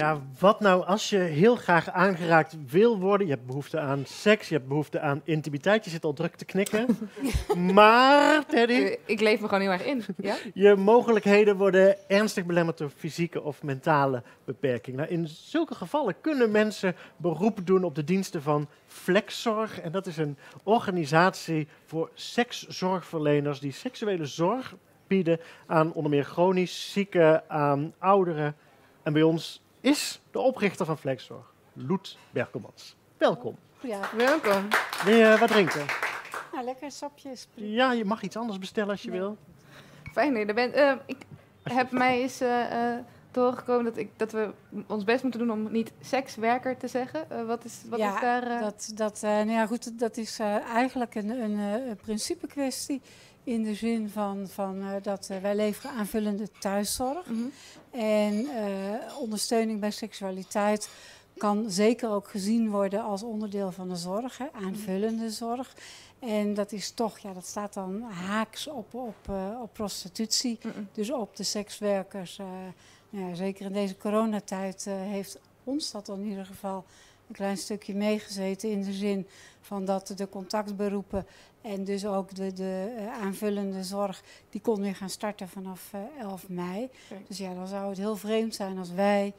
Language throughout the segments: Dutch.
Ja, wat nou als je heel graag aangeraakt wil worden? Je hebt behoefte aan seks, je hebt behoefte aan intimiteit. Je zit al druk te knikken. Maar, Teddy, Ik leef me gewoon heel erg in. Ja? je mogelijkheden worden ernstig belemmerd door fysieke of mentale beperking. Nou, in zulke gevallen kunnen mensen beroep doen op de diensten van Flexzorg. En dat is een organisatie voor sekszorgverleners die seksuele zorg bieden aan onder meer chronisch zieken, aan ouderen. En bij ons is de oprichter van Flexzorg, Loet Berkelmans. Welkom. Ja, Welkom. Wil je wat drinken? nou, lekker sapjes. Ja, je mag iets anders bestellen als je Nee. wil. Fijn dat je er bent. Ik heb mij eens doorgekomen dat we ons best moeten doen om niet sekswerker te zeggen. Wat is daar... Nou ja, goed, dat is eigenlijk een principe kwestie. In de zin van dat wij leveren aanvullende thuiszorg. Mhm. En ondersteuning bij seksualiteit kan zeker ook gezien worden als onderdeel van de zorg, hè, aanvullende zorg. En dat is toch, ja, dat staat dan haaks op prostitutie, dus op de sekswerkers. Ja, zeker in deze coronatijd heeft ons dat in ieder geval een klein stukje meegezeten in de zin van dat de contactberoepen en dus ook de aanvullende zorg, die kon weer gaan starten vanaf 11 mei. Kijk. Dus ja, dan zou het heel vreemd zijn als wij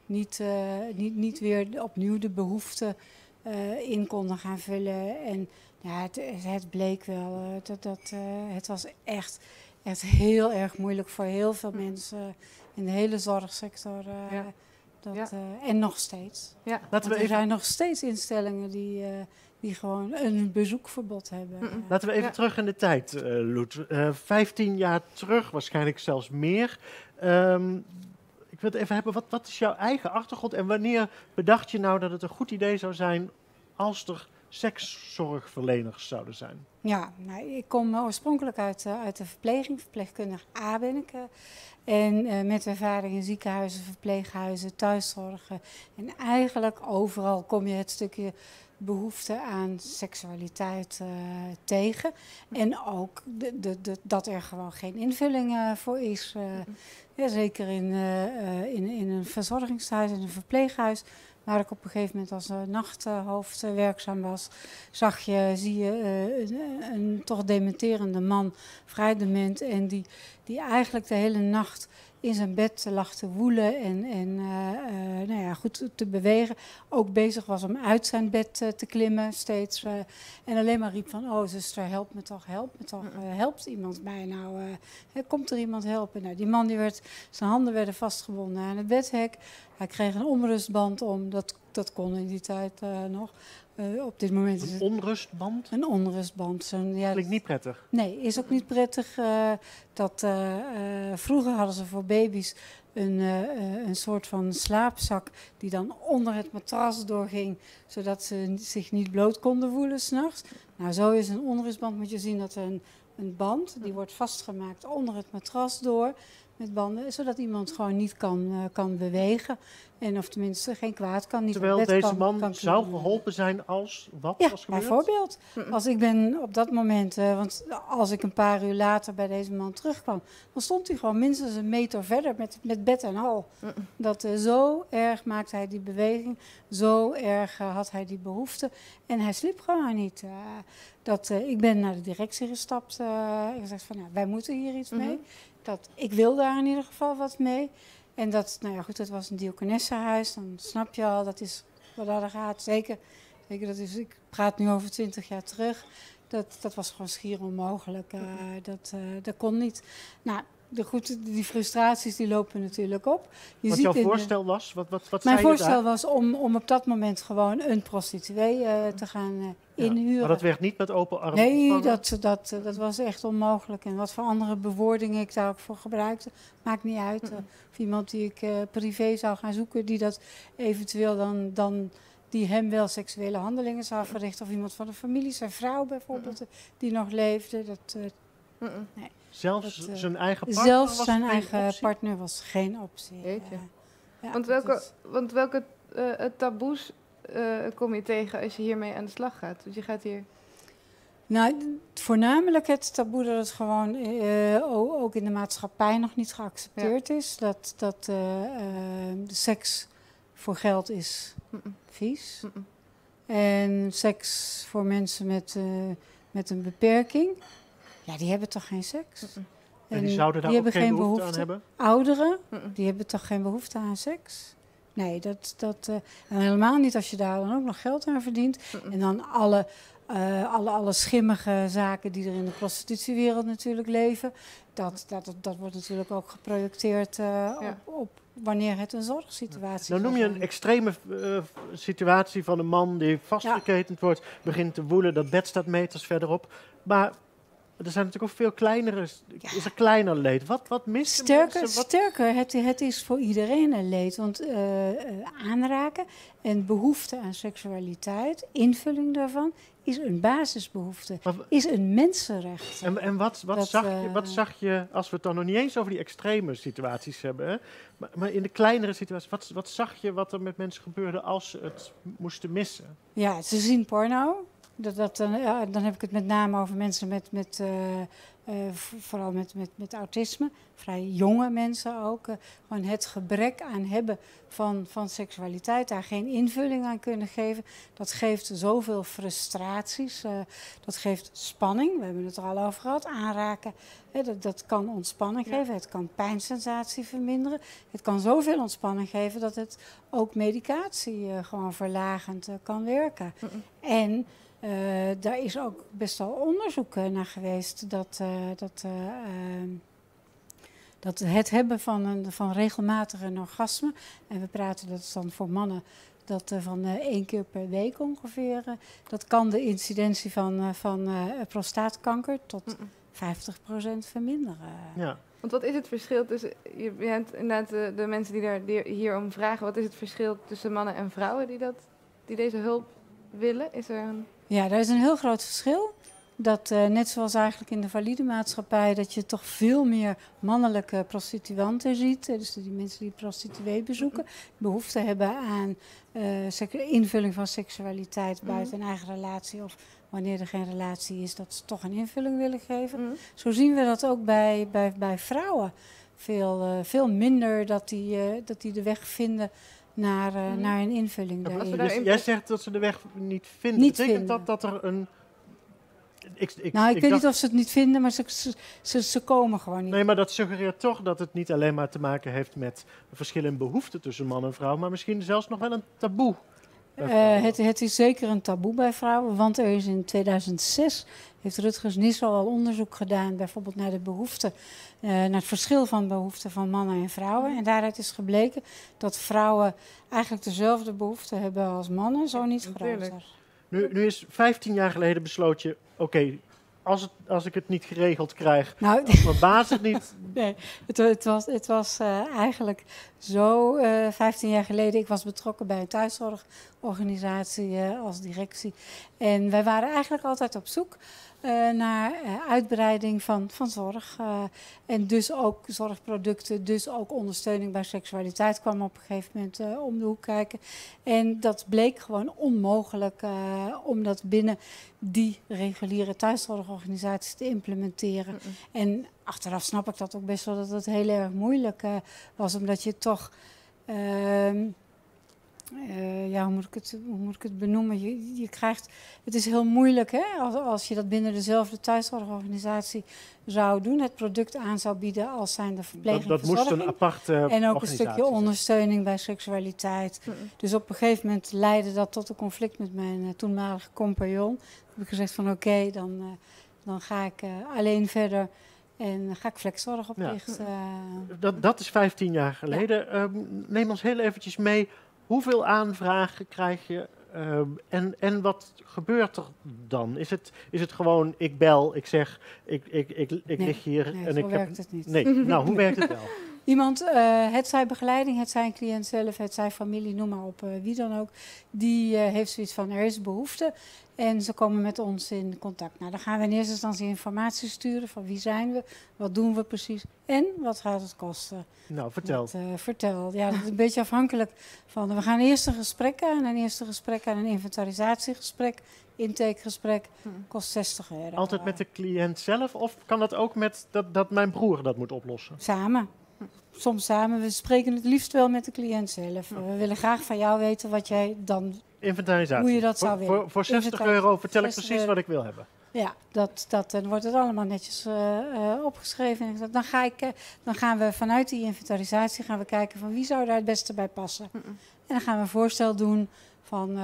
niet weer opnieuw de behoeften in konden gaan vullen. En ja, het bleek wel, het was echt heel erg moeilijk voor heel veel mensen in de hele zorgsector. Ja. En nog steeds. Ja. Laten we Er even, zijn nog steeds instellingen die gewoon een bezoekverbod hebben. laten we even Ja. terug in de tijd, Loet. 15 jaar terug, waarschijnlijk zelfs meer. Ik wil het even hebben, wat is jouw eigen achtergrond en wanneer bedacht je nou dat het een goed idee zou zijn als er sekszorgverleners zouden zijn? Ja, nou, ik kom oorspronkelijk uit de verpleging, verpleegkundige A ben ik. En met ervaring in ziekenhuizen, verpleeghuizen, thuiszorgen. En eigenlijk overal kom je het stukje behoefte aan seksualiteit tegen. En ook dat er gewoon geen invulling voor is. Ja, zeker in een verzorgingshuis, in een verpleeghuis, waar ik op een gegeven moment als nachthoofd werkzaam was, zie je een toch dementerende man, vrij dement, en die eigenlijk de hele nacht in zijn bed lag te woelen en nou ja, goed te bewegen. Ook bezig was om uit zijn bed te klimmen steeds. En alleen maar riep van, oh zuster, help me toch, helpt iemand mij nou? Komt er iemand helpen? Nou, die man zijn handen werden vastgebonden aan het bedhek. Hij kreeg een omrustband om, dat kon in die tijd nog. Op dit moment is Een het onrustband? een onrustband. Klinkt niet prettig. Nee, is ook niet prettig. Vroeger hadden ze voor baby's een soort van slaapzak die dan onder het matras doorging, zodat ze zich niet bloot konden voelen 's nachts. Nou, zo is een onrustband, moet je zien dat een band, die wordt vastgemaakt onder het matras door met banden, zodat iemand gewoon niet kan bewegen. En of tenminste geen kwaad kan, niet Terwijl op bed deze man kan zou klimmen. geholpen zijn als wat Ja, was gebeurd? bijvoorbeeld. Als ik ben op dat moment, want als ik een paar uur later bij deze man terugkwam, dan stond hij gewoon minstens een meter verder met bed en al. Zo erg maakte hij die beweging, zo erg had hij die behoefte en hij sliep gewoon niet. Ik ben naar de directie gestapt en gezegd van, nou, wij moeten hier iets mee. Ik wil daar in ieder geval wat mee. En nou ja, goed, dat was een diakonessenhuis, dan snap je al, dat is wat daar gaat. Zeker, ik praat nu over 20 jaar terug. Dat was gewoon schier onmogelijk. Dat kon niet. Nou, die frustraties die lopen natuurlijk op. Wat jouw voorstel was? Wat zei Mijn je voorstel daar? was om op dat moment gewoon een prostituee te gaan inhuren. Maar dat werd niet met open armen Nee, ontvangen? dat was echt onmogelijk. En wat voor andere bewoordingen ik daar ook voor gebruikte, maakt niet uit. Of iemand die ik privé zou gaan zoeken, die dat eventueel dan die hem wel seksuele handelingen zou verrichten. Of iemand van de familie, zijn vrouw bijvoorbeeld, die nog leefde. Nee. Zelfs zijn eigen partner Zelfs was zijn geen eigen optie? partner was geen optie. Jeetje. Ja, Want welke taboes kom je tegen als je hiermee aan de slag gaat? Dus je gaat hier... Nou, voornamelijk het taboe dat het gewoon ook in de maatschappij nog niet geaccepteerd is. Dat de seks voor geld is vies. En seks voor mensen met een beperking, ja, die hebben toch geen seks? En die zouden daar ook geen behoefte aan hebben? Ouderen, die hebben toch geen behoefte aan seks? Nee, en helemaal niet als je daar dan ook nog geld aan verdient. En dan alle schimmige zaken die er in de prostitutiewereld natuurlijk leven. Dat wordt natuurlijk ook geprojecteerd op wanneer het een zorgsituatie is. Nou noem je een extreme situatie van een man die vastgeketend wordt, begint te woelen, dat bed staat meters verderop. Maar er zijn natuurlijk ook veel kleinere, is er kleiner leed. Wat mist Sterker, het is voor iedereen een leed. Want aanraken en behoefte aan seksualiteit, invulling daarvan, is een basisbehoefte, is een mensenrecht. En wat zag je, als we het dan nog niet eens over die extreme situaties hebben, hè? Maar in de kleinere situaties, wat zag je wat er met mensen gebeurde als ze het moesten missen? Ja, ze zien porno. Dan heb ik het met name over mensen vooral met autisme. Vrij jonge mensen ook. Gewoon het gebrek aan hebben van seksualiteit. Daar geen invulling aan kunnen geven. Dat geeft zoveel frustraties. Dat geeft spanning. We hebben het er al over gehad. Aanraken. Dat kan ontspanning geven. Het kan pijnsensatie verminderen. Het kan zoveel ontspanning geven dat het ook medicatie gewoon verlagend kan werken. En daar is ook best wel onderzoek naar geweest dat het hebben van regelmatig een orgasme, en we praten, dat is dan voor mannen, dat van 1 keer per week ongeveer, dat kan de incidentie van prostaatkanker tot 50% verminderen. Ja. Want wat is het verschil tussen, je hebt inderdaad de mensen die hier om vragen, wat is het verschil tussen mannen en vrouwen die deze hulp willen? Is er een... Ja, daar is een heel groot verschil. Dat net zoals eigenlijk in de valide maatschappij, dat je toch veel meer mannelijke prostituanten ziet. Dus die mensen die prostituee bezoeken, behoefte hebben aan invulling van seksualiteit buiten een eigen relatie. Of wanneer er geen relatie is, dat ze toch een invulling willen geven. Zo zien we dat ook bij vrouwen. Veel minder dat die de weg vinden naar een invulling daarin. Dus jij zegt dat ze de weg niet vinden. Betekent dat er een... Ik weet niet of ze het niet vinden, maar ze komen gewoon niet. Nee, maar dat suggereert toch dat het niet alleen maar te maken heeft met een verschil in behoeften tussen man en vrouw, maar misschien zelfs nog wel een taboe. Het is zeker een taboe bij vrouwen, want er is in 2006 heeft Rutgers Nissel al onderzoek gedaan, bijvoorbeeld naar de behoeften, naar het verschil van behoeften van mannen en vrouwen. En daaruit is gebleken dat vrouwen eigenlijk dezelfde behoeften hebben als mannen, zo niet groter. Nu is 15 jaar geleden besloot je, oké, als ik het niet geregeld krijg, als mijn baas het niet... Nee, het was eigenlijk zo 15 jaar geleden. Ik was betrokken bij een thuiszorgorganisatie als directie. En wij waren eigenlijk altijd op zoek naar uitbreiding van zorg. En dus ook zorgproducten, dus ook ondersteuning bij seksualiteit kwam op een gegeven moment om de hoek kijken. En dat bleek gewoon onmogelijk om dat binnen die reguliere thuiszorgorganisaties te implementeren. En achteraf snap ik dat ook best wel, dat het heel erg moeilijk was, omdat je toch... hoe moet ik het benoemen? Je krijgt, het is heel moeilijk hè, als je dat binnen dezelfde thuiszorgorganisatie zou doen. Het product aan zou bieden als zijnde verpleging, dat moest een aparte en ook een stukje ondersteuning bij seksualiteit. Dus op een gegeven moment leidde dat tot een conflict met mijn toenmalige compagnon. Toen heb ik gezegd van oké, dan ga ik alleen verder. En ga ik flexzorg oprichten. Ja. Dat is 15 jaar geleden. Ja. Neem ons heel eventjes mee. Hoeveel aanvragen krijg je en wat gebeurt er dan? Is het gewoon, ik bel, ik zeg, ik lig hier. Nee, en zo werkt het niet. Nee, nou, hoe werkt het wel? Iemand, het zij begeleiding, het zij een cliënt zelf, het zij familie, noem maar op, wie dan ook, die heeft zoiets van, er is behoefte en ze komen met ons in contact. Nou, dan gaan we in eerste instantie informatie sturen van wie zijn we, wat doen we precies en wat gaat het kosten. Nou, vertel. Vertel. Ja, dat is een beetje afhankelijk van, we gaan eerst een gesprek aan, een inventarisatiegesprek, intakegesprek, kost €60. Altijd met de cliënt zelf of kan dat ook met dat mijn broer dat moet oplossen? Samen. soms samen. We spreken het liefst wel met de cliënt zelf. We willen graag van jou weten wat jij dan... Inventarisatie. Hoe je dat zou willen. Voor €60 vertel ik precies wat ik wil hebben. Ja, dan wordt het allemaal netjes opgeschreven. En dan gaan we vanuit die inventarisatie gaan we kijken van wie zou daar het beste bij passen. En dan gaan we een voorstel doen van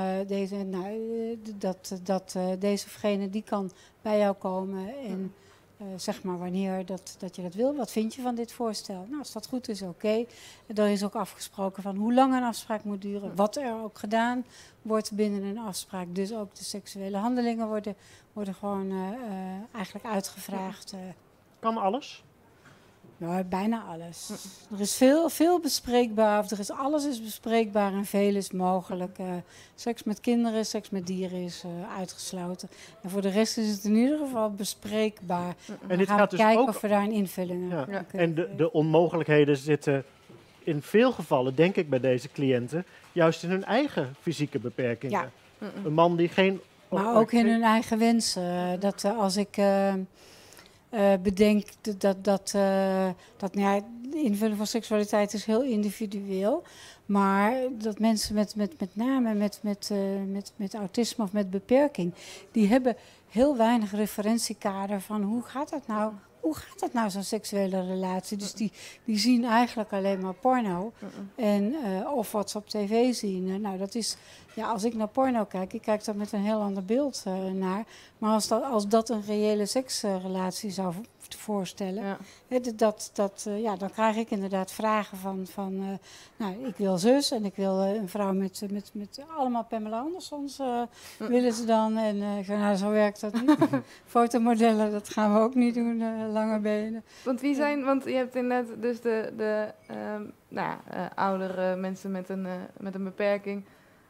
deze of gene die kan bij jou komen. En zeg maar wanneer dat je dat wil. Wat vind je van dit voorstel? Nou, als dat goed is, oké. Er is ook afgesproken van hoe lang een afspraak moet duren. Wat er ook gedaan wordt binnen een afspraak. Dus ook de seksuele handelingen worden gewoon eigenlijk uitgevraagd. Kan alles? Nou, bijna alles. Er is veel bespreekbaar. Alles is bespreekbaar en veel is mogelijk. Seks met kinderen, seks met dieren is uitgesloten. En voor de rest is het in ieder geval bespreekbaar. En dit gaan gaat we dus kijken ook... of we daar een invulling aan kunnen. En de onmogelijkheden zitten in veel gevallen, denk ik bij deze cliënten, juist in hun eigen fysieke beperkingen. Ja. Een man die geen... Maar ook in hun eigen wensen. Als ik bedenk dat de invulling van seksualiteit is heel individueel. Maar dat mensen met name met autisme of met beperking, die hebben heel weinig referentiekader van hoe gaat dat nou? Hoe gaat dat nou, zo'n seksuele relatie? Dus die zien eigenlijk alleen maar porno. En, of wat ze op tv zien. Nou, dat is, als ik naar porno kijk, ik kijk daar met een heel ander beeld naar. Maar als dat een reële seksrelatie zou voorstellen, dan krijg ik inderdaad vragen van ik wil zus en ik wil een vrouw met allemaal Pamela Andersons willen ze dan. En zo werkt dat niet. Fotomodellen, dat gaan we ook niet doen, lange benen. Want je hebt inderdaad dus de oudere mensen met een beperking.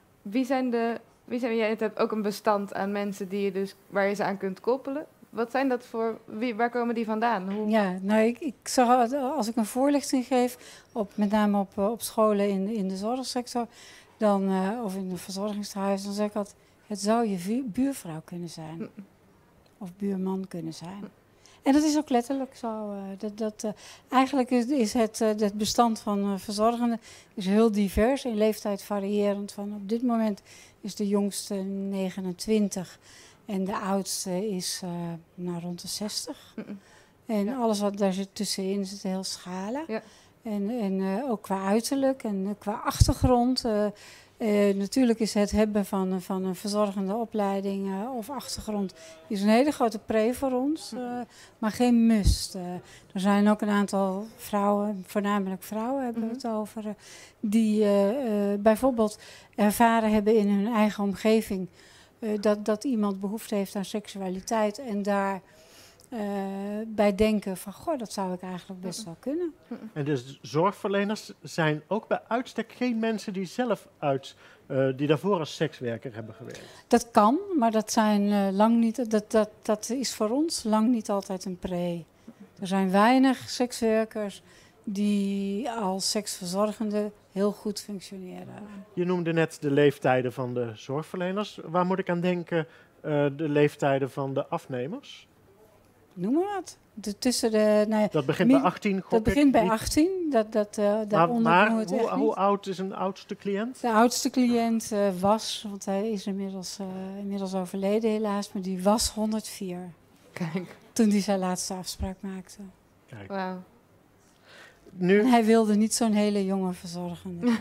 Je hebt ook een bestand aan mensen waar je ze aan kunt koppelen. Wat zijn dat voor... Waar komen die vandaan? Ja, nou, ik zag als ik een voorlichting geef, met name op scholen in de zorgsector, of in een verzorgingstehuis, dan zeg ik altijd, het zou je buurvrouw kunnen zijn. Of buurman kunnen zijn. En dat is ook letterlijk zo. Eigenlijk is het bestand van verzorgenden is heel divers, in leeftijd variërend. Op dit moment is de jongste 29 en de oudste is rond de 60. En alles wat daar zit tussenin zit heel schala. Ja. En ook qua uiterlijk en qua achtergrond. Natuurlijk is het hebben van een verzorgende opleiding of achtergrond is een hele grote pre voor ons, maar geen must. Er zijn ook een aantal vrouwen, voornamelijk vrouwen hebben we het over, die bijvoorbeeld ervaren hebben in hun eigen omgeving dat iemand behoefte heeft aan seksualiteit en daar bij denken van, dat zou ik eigenlijk best wel kunnen. En dus zorgverleners zijn ook bij uitstek geen mensen die zelf die daarvoor als sekswerker hebben gewerkt? Dat kan, maar dat zijn lang niet. Dat is voor ons lang niet altijd een pre. Er zijn weinig sekswerkers die als seksverzorgende heel goed functioneren. Je noemde net de leeftijden van de zorgverleners. Waar moet ik aan denken de leeftijden van de afnemers? Noem maar wat. Dat begint bij 18, Dat begint bij 18. Maar hoe oud is een oudste cliënt? De oudste cliënt was, want hij is inmiddels overleden helaas, maar die was 104. Kijk. Toen hij zijn laatste afspraak maakte. Kijk. Wauw. En hij wilde niet zo'n hele jonge verzorgende.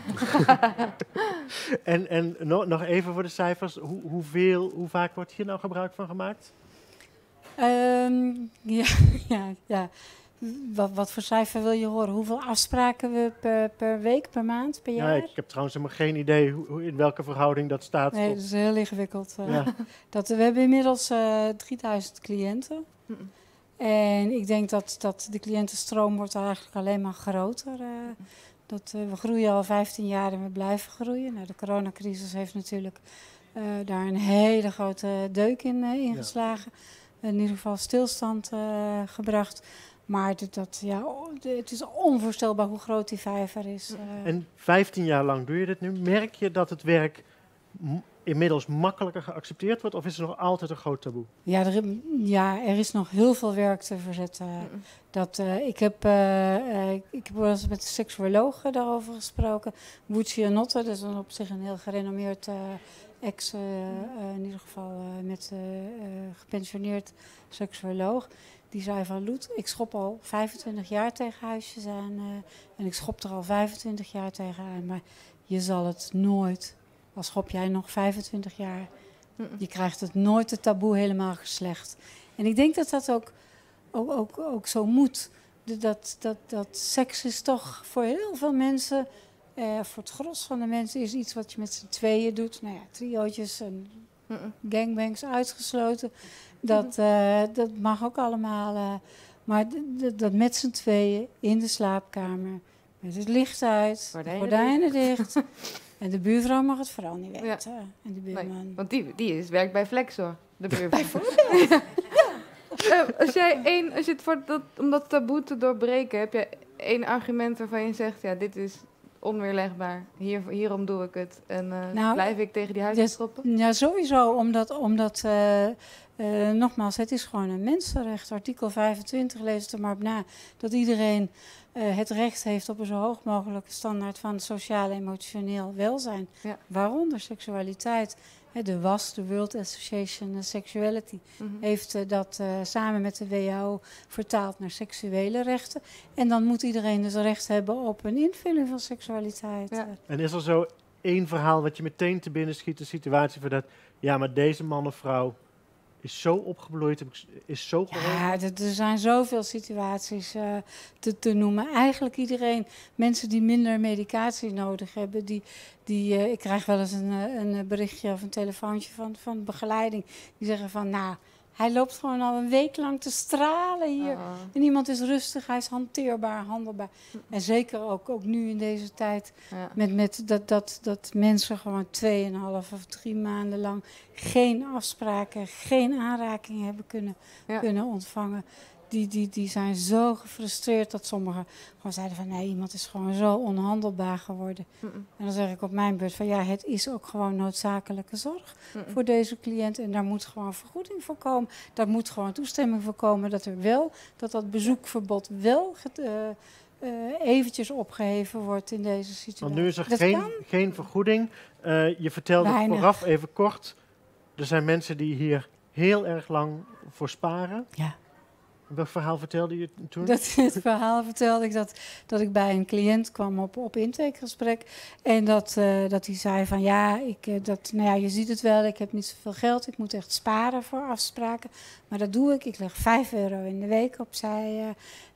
En nog even voor de cijfers. Hoe vaak wordt hier nou gebruik van gemaakt? Ja. Wat voor cijfer wil je horen? Hoeveel afspraken we per week, per maand, per jaar? Ja, ik heb trouwens helemaal geen idee in welke verhouding dat staat. Nee, dat is heel ingewikkeld. We hebben inmiddels 3000 cliënten. En ik denk dat de cliëntenstroom wordt eigenlijk alleen maar groter. We groeien al 15 jaar en we blijven groeien. Nou, de coronacrisis heeft natuurlijk daar een hele grote deuk in geslagen. In ieder geval stilstand gebracht. Maar het is onvoorstelbaar hoe groot die vijver is. En 15 jaar lang doe je dit nu. Merk je dat het werk inmiddels makkelijker geaccepteerd wordt? Of is er nog altijd een groot taboe? Ja, er is nog heel veel werk te verzetten. Ik heb wel eens met een seksuoloog daarover gesproken. Bucci Anotte, dat is op zich een heel gerenommeerd in ieder geval gepensioneerd seksuoloog. Die zei van, Loet, ik schop al 25 jaar tegen huisjes aan. En ik schop er al 25 jaar tegen aan. Maar je zal het nooit, al schop jij nog 25 jaar, je krijgt het nooit het taboe helemaal geslecht. En ik denk dat dat ook zo moet. Dat seks is toch voor heel veel mensen, voor het gros van de mensen, is iets wat je met z'n tweeën doet. Nou ja, triootjes en gangbangs uitgesloten. Dat mag ook allemaal. Maar dat met z'n tweeën in de slaapkamer, met het licht uit, gordijnen dicht. En de buurvrouw mag het vooral niet weten. Ja. En de buurman. Nee, want die werkt bij Flexor, de buurvrouw. Om dat taboe te doorbreken, heb je 1 argument waarvan je zegt, ja, dit is onweerlegbaar. Hierom doe ik het. En blijf ik tegen die huisjes schoppen? Ja, sowieso. Omdat nogmaals, het is gewoon een mensenrecht. Artikel 25, lees het er maar op na. Dat iedereen het recht heeft op een zo hoog mogelijke standaard van sociaal en emotioneel welzijn. Ja. Waaronder seksualiteit. De WAS, de World Association of Sexuality, heeft dat samen met de WHO vertaald naar seksuele rechten. En dan moet iedereen dus recht hebben op een invulling van seksualiteit. Ja. En is er zo 1 verhaal wat je meteen te binnen schiet, de situatie van dat, ja, maar deze man of vrouw is zo opgebloeid, is zo geholpen? Ja, er zijn zoveel situaties te noemen. Eigenlijk iedereen, mensen die minder medicatie nodig hebben, ik krijg wel eens een berichtje of een telefoontje van begeleiding. Die zeggen van, nou, hij loopt gewoon al een week lang te stralen hier. En iemand is rustig, hij is hanteerbaar, handelbaar. En zeker ook nu in deze tijd, met dat mensen gewoon 2,5 of 3 maanden lang geen afspraken, geen aanraking hebben kunnen ontvangen. Die zijn zo gefrustreerd dat sommigen gewoon zeiden van, nee, iemand is gewoon zo onhandelbaar geworden. En dan zeg ik op mijn beurt van, ja, het is ook gewoon noodzakelijke zorg voor deze cliënt. En daar moet gewoon vergoeding voor komen. Daar moet gewoon toestemming voor komen dat bezoekverbod wel eventjes opgeheven wordt in deze situatie. Want nu is er geen vergoeding. Je vertelde vooraf even kort, er zijn mensen die hier heel erg lang voor sparen. Ja. Welk verhaal vertelde je toen? Het verhaal vertelde ik dat ik bij een cliënt kwam op intakegesprek. En dat hij zei van je ziet het wel, ik heb niet zoveel geld. Ik moet echt sparen voor afspraken. Maar dat doe ik. Ik leg €5 in de week opzij.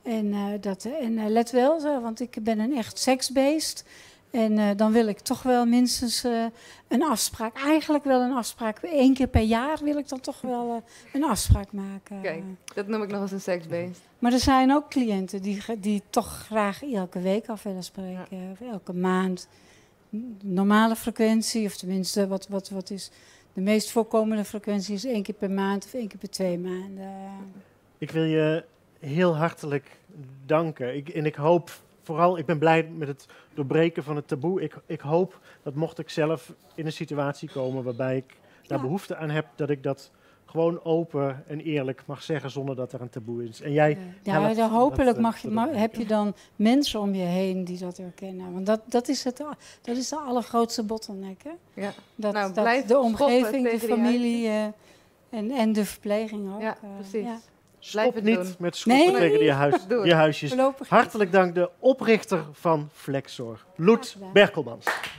En let wel, want ik ben een echt seksbeest. En dan wil ik toch wel minstens een afspraak. Eigenlijk wel een afspraak. 1 keer per jaar wil ik dan toch wel een afspraak maken. Kijk, dat noem ik nog eens een seksbeest. Maar er zijn ook cliënten die toch graag elke week af willen spreken. Ja. Of elke maand. Normale frequentie, of tenminste wat is de meest voorkomende frequentie is 1 keer per maand of 1 keer per 2 maanden. Ik wil je heel hartelijk danken. Ik hoop... Vooral, ik ben blij met het doorbreken van het taboe. Ik hoop dat mocht ik zelf in een situatie komen waarbij ik daar behoefte aan heb, dat ik dat gewoon open en eerlijk mag zeggen zonder dat er een taboe is. En jij hopelijk heb je dan mensen om je heen die dat herkennen. Want dat is de allergrootste bottleneck. Hè? Ja. Dat de omgeving, de familie en de verpleging ook. Ja, precies. Ja. Stop niet met schoppen tegen je huisjes. Hartelijk dank de oprichter van Flexor, Loet Berkelmans.